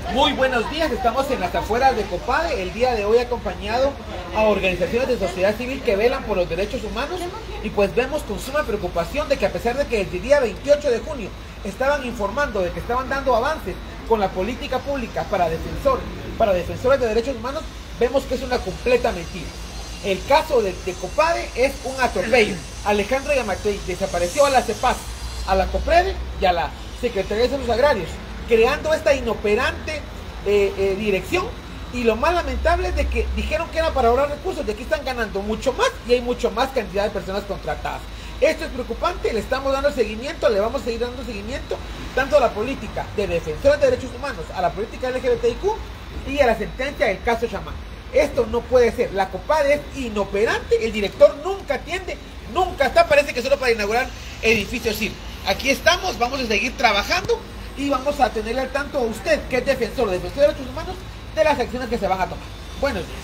Muy buenos días, estamos en las afueras de Copade, el día de hoy acompañado a organizaciones de sociedad civil que velan por los derechos humanos y pues vemos con suma preocupación de que a pesar de que el día 28 de junio estaban informando de que estaban dando avances con la política pública para defensores de derechos humanos, vemos que es una completa mentira. El caso de Copade es un atropello. Alejandro Yamatei desapareció a la CEPAS, a la COPREDE y a la Secretaría de Servicios Agrarios, creando esta inoperante dirección, y lo más lamentable es de que dijeron que era para ahorrar recursos, de aquí están ganando mucho más y hay mucho más cantidad de personas contratadas. Esto es preocupante, le estamos dando seguimiento, le vamos a seguir dando seguimiento tanto a la política de defensores de derechos humanos, a la política LGBTIQ y a la sentencia del caso Chamán. Esto no puede ser, la Copade es inoperante, el director nunca atiende, nunca está, parece que solo para inaugurar edificios. Sí, aquí estamos, vamos a seguir trabajando y vamos a tenerle al tanto a usted, que es defensor de derechos humanos, de las acciones que se van a tomar. Buenos días.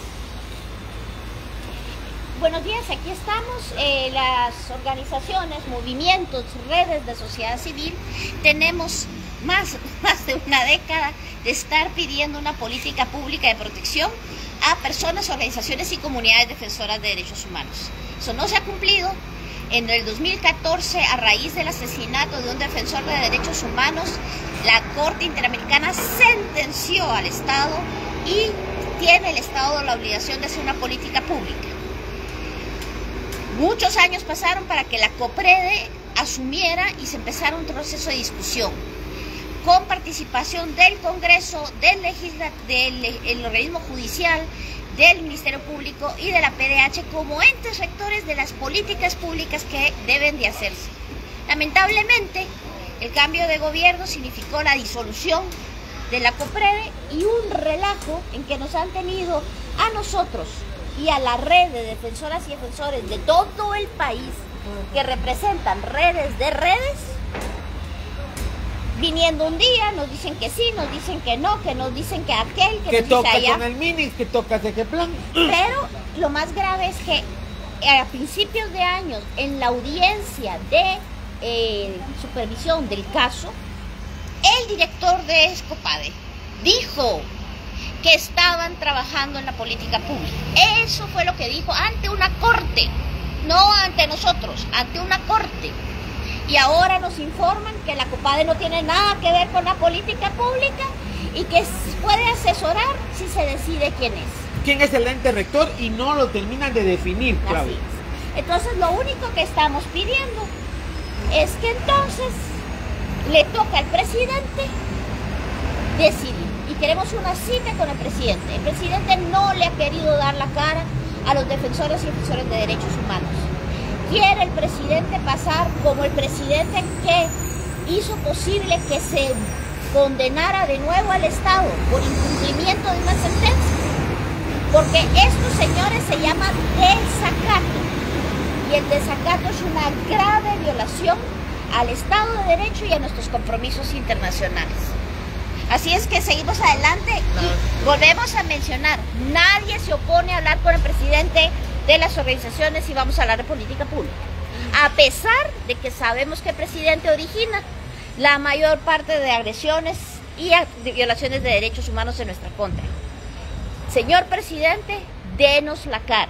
Buenos días, aquí estamos, las organizaciones, movimientos, redes de sociedad civil, tenemos más de una década de estar pidiendo una política pública de protección a personas, organizaciones y comunidades defensoras de derechos humanos. Eso no se ha cumplido. En el 2014, a raíz del asesinato de un defensor de derechos humanos, la Corte Interamericana sentenció al Estado y tiene el Estado la obligación de hacer una política pública. Muchos años pasaron para que la COPREDE asumiera y se empezara un proceso de discusión con participación del Congreso, del organismo judicial, del Ministerio Público y de la PDH como entes rectores de las políticas públicas que deben de hacerse. Lamentablemente, el cambio de gobierno significó la disolución de la COPREDE y un relajo en que nos han tenido a nosotros y a la red de defensoras y defensores de todo el país que representan redes de redes, viniendo un día, nos dicen que sí, nos dicen que no, que nos dicen que aquel, que nos toca dice allá. Con el Minix, que toca de qué plan. Pero lo más grave es que a principios de años, en la audiencia de supervisión del caso, el director de Copade dijo que estaban trabajando en la política pública. Eso fue lo que dijo ante una corte, no ante nosotros, ante una corte. Y ahora nos informan que la Copade no tiene nada que ver con la política pública y que puede asesorar si se decide quién es. ¿Quién es el ente rector? Y no lo terminan de definir, Claudia. Así es. Entonces lo único que estamos pidiendo es que entonces le toca al presidente decidir. Y queremos una cita con el presidente. El presidente no le ha querido dar la cara a los defensores y defensores de derechos humanos. Quiere el presidente pasar como el presidente que hizo posible que se condenara de nuevo al Estado por incumplimiento de una sentencia. Porque estos señores se llaman desacato. Y el desacato es una grave violación al Estado de Derecho y a nuestros compromisos internacionales. Así es que seguimos adelante y volvemos a mencionar, nadie se opone a hablar con el presidente de las organizaciones y vamos a hablar de política pública. A pesar de que sabemos que el presidente origina la mayor parte de agresiones y de violaciones de derechos humanos en nuestra contra. Señor presidente, denos la cara.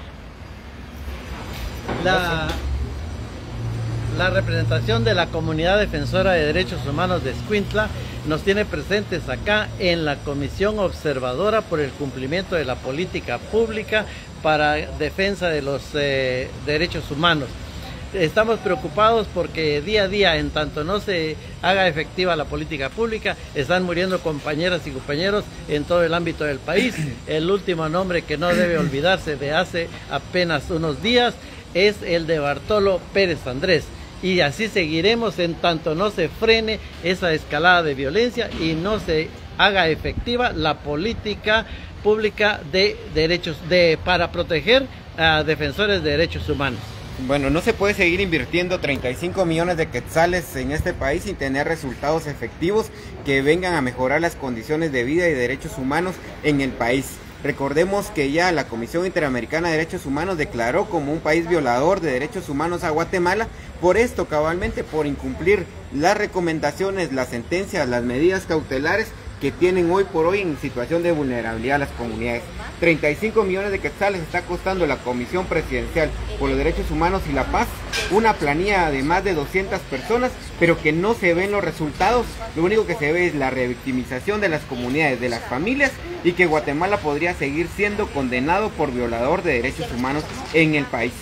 La representación de la comunidad defensora de derechos humanos de Escuintla nos tiene presentes acá en la Comisión Observadora por el cumplimiento de la política pública para defensa de los derechos humanos. Estamos preocupados porque día a día, en tanto no se haga efectiva la política pública, están muriendo compañeras y compañeros en todo el ámbito del país. El último nombre que no debe olvidarse de hace apenas unos días es el de Bartolo Pérez Andrés. Y así seguiremos en tanto no se frene esa escalada de violencia y no se haga efectiva la política pública de derechos para proteger a defensores de derechos humanos. Bueno, no se puede seguir invirtiendo 35 millones de quetzales en este país sin tener resultados efectivos que vengan a mejorar las condiciones de vida y derechos humanos en el país. Recordemos que ya la Comisión Interamericana de Derechos Humanos declaró como un país violador de derechos humanos a Guatemala por esto, cabalmente, por incumplir las recomendaciones, las sentencias, las medidas cautelares que tienen hoy por hoy en situación de vulnerabilidad a las comunidades. 35 millones de quetzales está costando la Comisión Presidencial por los Derechos Humanos y la Paz, una planilla de más de 200 personas, pero que no se ven los resultados. Lo único que se ve es la revictimización de las comunidades, de las familias, y que Guatemala podría seguir siendo condenado por violador de derechos humanos en el país.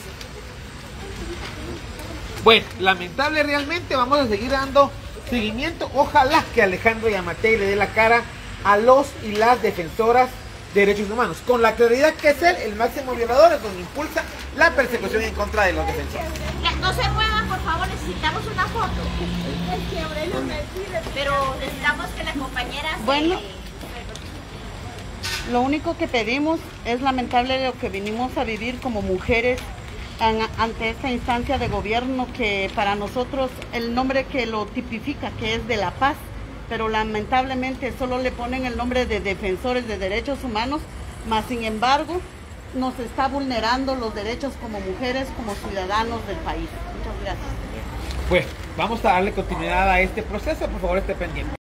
Bueno, lamentable realmente, vamos a seguir dando seguimiento. Ojalá que Alejandro Yamatei le dé la cara a los y las defensoras de derechos humanos, con la claridad que es él el máximo violador, es donde impulsa la persecución en contra de los defensores. No se muevan, por favor, necesitamos una foto. Pero necesitamos que la compañera Bueno, lo único que pedimos es lamentable lo que vinimos a vivir como mujeres ante esta instancia de gobierno, que para nosotros el nombre que lo tipifica, que es de la paz, pero lamentablemente solo le ponen el nombre de defensores de derechos humanos, más sin embargo nos está vulnerando los derechos como mujeres, como ciudadanos del país. Muchas gracias. Bueno, vamos a darle continuidad a este proceso, por favor esté pendiente.